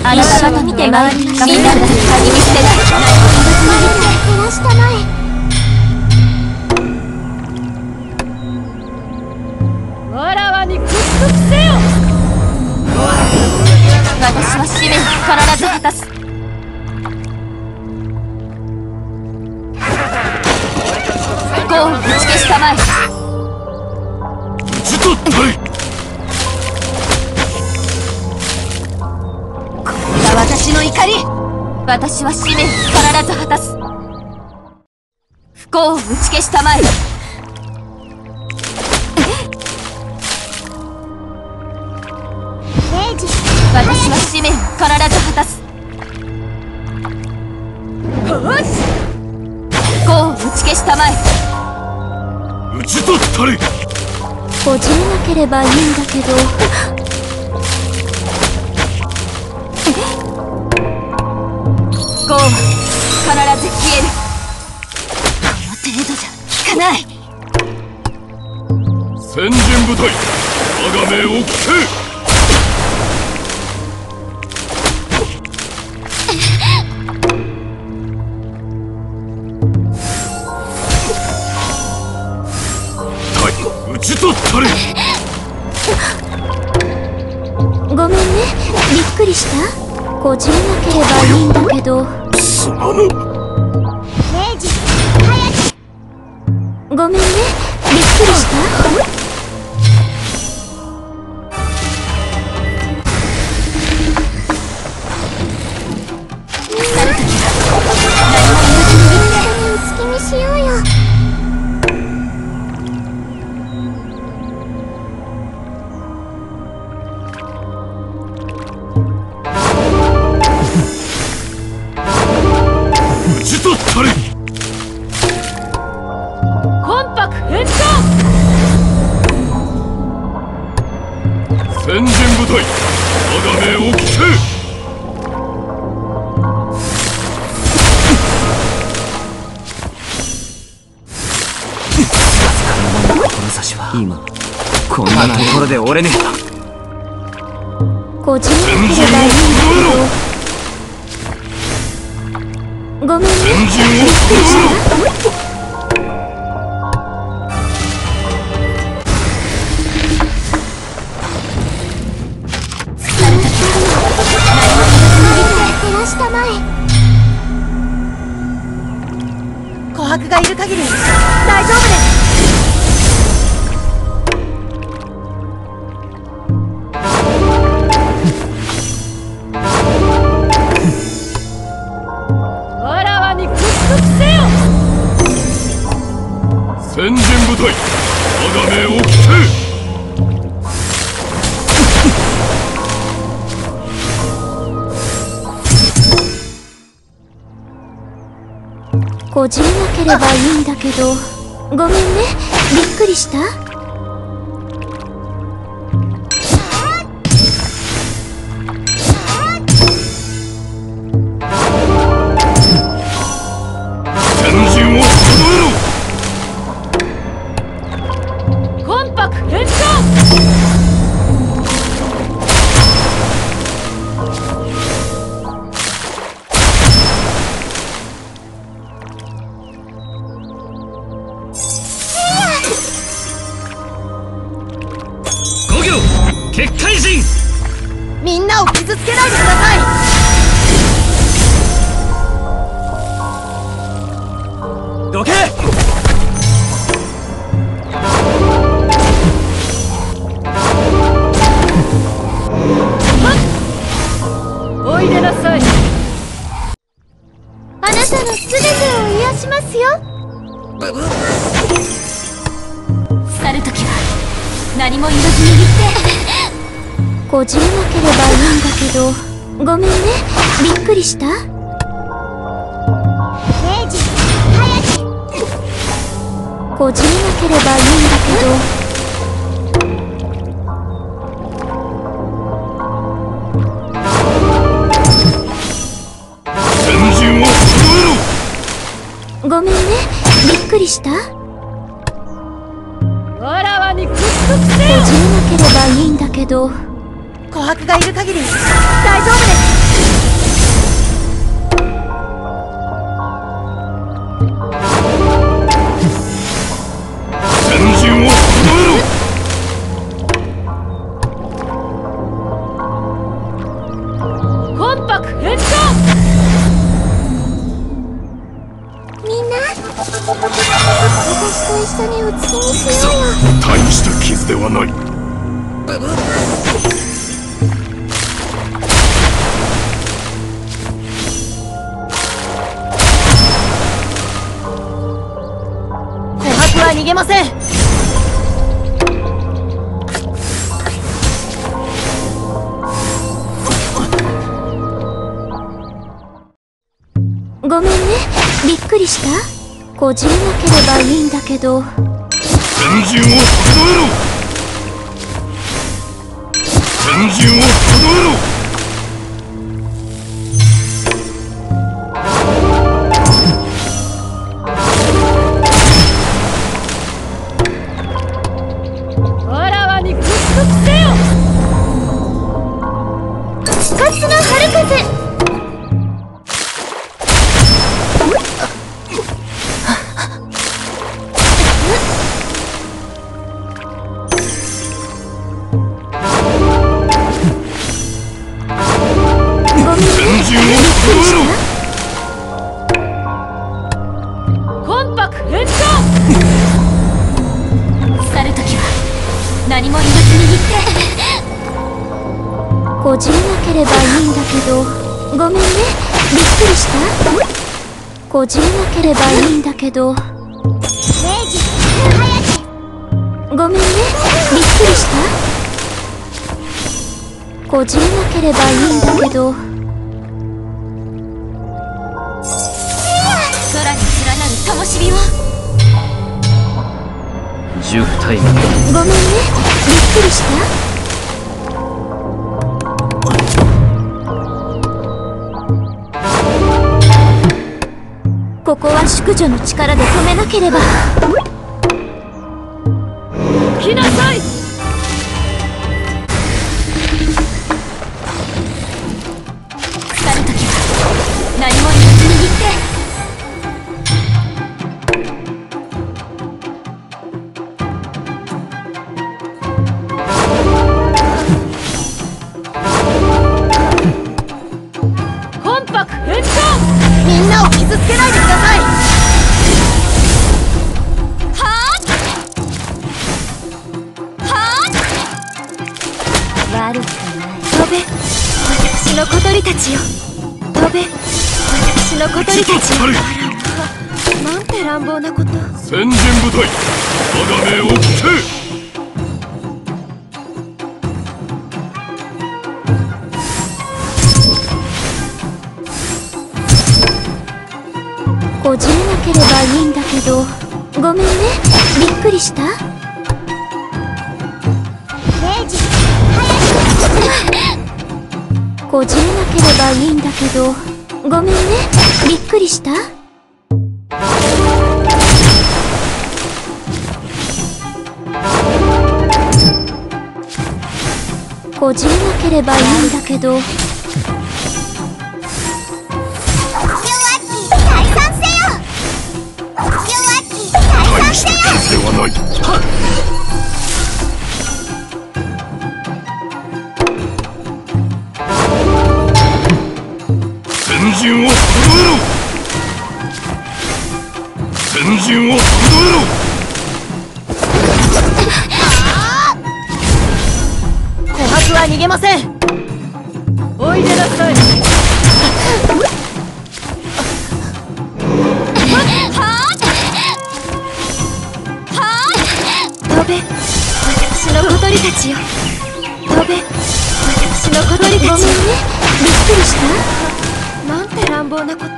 あなた方見てまいりました。みんなが鍵にしてない減らしたまえ。 わらわに屈服せよ。 私は使命を必ず果たす。不幸を打ち消したまえ。 討ち取ったい。 これが私の怒り。私は使命を必ず果たす。不幸を打ち消したまえ。私は使命を必ず果たす。不幸を打ち消したまえ。 討ち取ったり。 こじれなければいいんだけど。不幸は必ず消える。この程度じゃ効かない。 先陣部隊、我が命を聞け。討ち取ったり。 ごめんね、びっくりした。こじれなければいいんだけど。 すまぬ。 明治早く。ごめんね、びっくりした。 先陣部隊、我が命を聞け。 志は今こんなところで折れねえ。 こじれなければいいんだけど。ごめんね、 先陣を止めろ。 琥珀がいる限り大丈夫です。わらわに屈服せよ。 先陣部隊、我が命を聞け。 こじれなければいいんだけど。ごめんね、びっくりした。 先陣を整えろ。 魂魄変換。 結界陣。 みんなを傷つけないでください。 どけ。 おいでなさい。 あなたの全てを癒しますよ。去るときは何も言わず握って。こじれなければいいんだけど。ごめんね、びっくりした。明治早く。こじれなければいいんだけど。 先陣を整えろ。 ごめんね、びっくりした。 わらわに屈服こじせよ。 れなければいいんだけど。 琥珀がいる限り大丈夫です。 水ではない。 琥珀は逃げません。 ごめんね、びっくりした。こじれなければいいんだけど。 先陣を整えろ。先陣を整えろ。 わらわに屈服せよ。 復活の春風。 魂魄返上。 去るときは何も言わずに言って。こじれなければいいんだけど。ごめんね、びっくりした。こじれなければいいんだけど。ごめんね、びっくりした。こじれなければいいんだけど。空に連なる灯火を。 10体ごめんね、びっくりした。ここは淑女の力で止めなければ。 来なさい。 去るときは何も言わずに言って。 みんなを傷つけないでください。 悪くない。飛べ、私の小鳥たちよ。飛べ、私の小鳥たちよ。なんて乱暴なこと。 先陣部隊、我が命を聞け。 こじれなければいいんだけど。ごめんね、びっくりした。こじれなければいいんだけど。ごめんね、びっくりした。こじれなければいいんだけど。 ではない。先陣を整えろ。先陣を整えろ。 琥珀は逃げません。おいでなさい。 飛べ、私の小鳥たちよ。飛べ、私の小鳥たちよ。ごめんね、びっくりした。なんて乱暴なこと。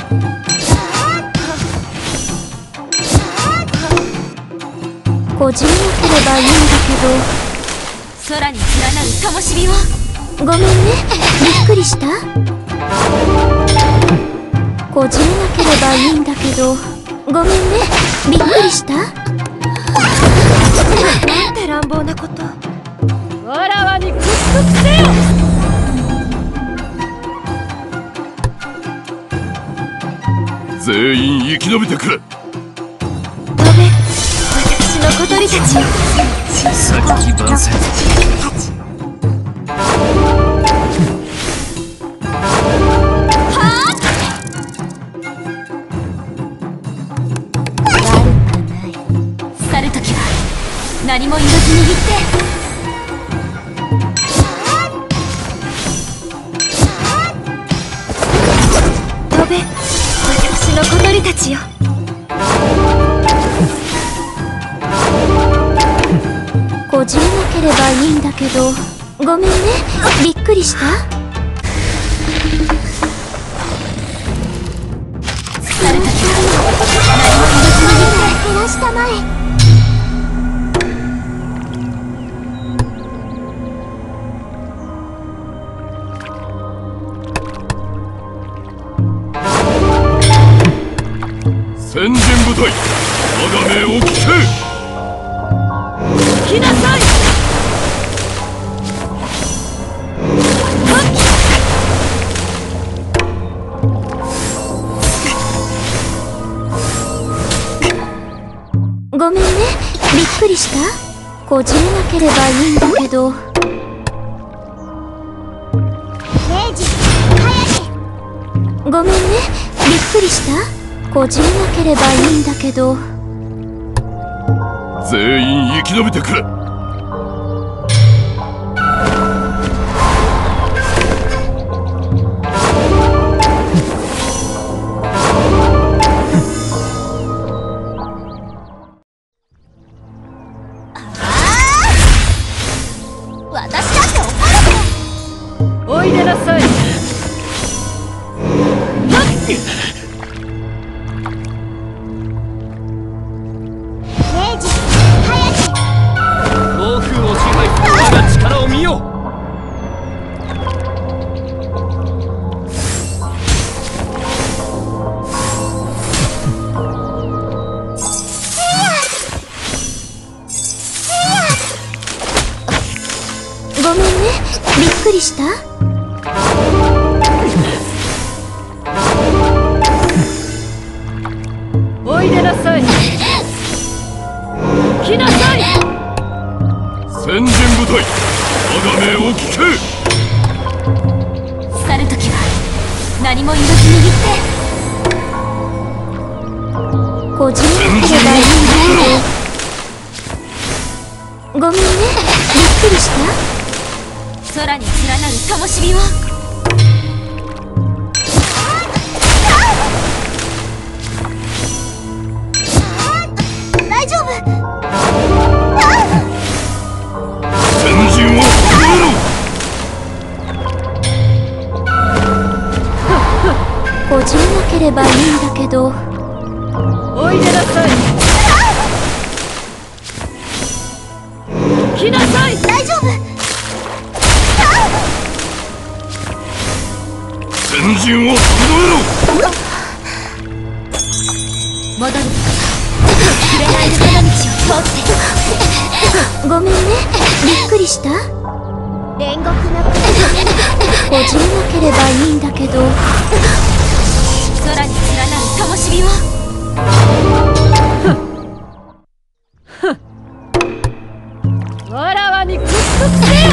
こじれなければいいんだけど。空に連なる灯火を。ごめんね、びっくりした。こじれなければいいんだけど。ごめんね、びっくりした。なんて乱暴なこと。 わらわに屈服せよ。 全員生き延びてくれ。 飛べ、私の小鳥たちよ。 先万戦。 去るときは何も言わず握って飛べ、私の小鳥たちよ。こじれなければいいんだけど、ごめんね、びっくりした？疲れたけど何も言わずに減らしたまえ。 先陣部隊、我が命を聞け。 来なさい。 ごめんね、びっくりした？こじれなければいいんだけど。明治、ごめんね、びっくりした？こじれなければいいんだけど。 全員生き延びてくれ。 私だって怒る。 おいでなさい。 暴風を支配する我が力を見よ。 ごめんね、びっくりした？ おいでなさい。来なさい。 先陣部隊、我が命を聞け。 去るときは何も言わず握って。こじれなければいいんだけど。ごめんね、びっくりした？空に連なる灯火を。大丈夫？ 先陣を整えろ。 こじれなければいいんだけど。 おいでなさい。来なさい。 大丈夫？ 先陣を整えろ。 戻るのか。触れない花道を通って。ごめんね、びっくりした？煉獄のこじれなければいいんだけど。空に連なる灯火を。 わらわに屈服せよ。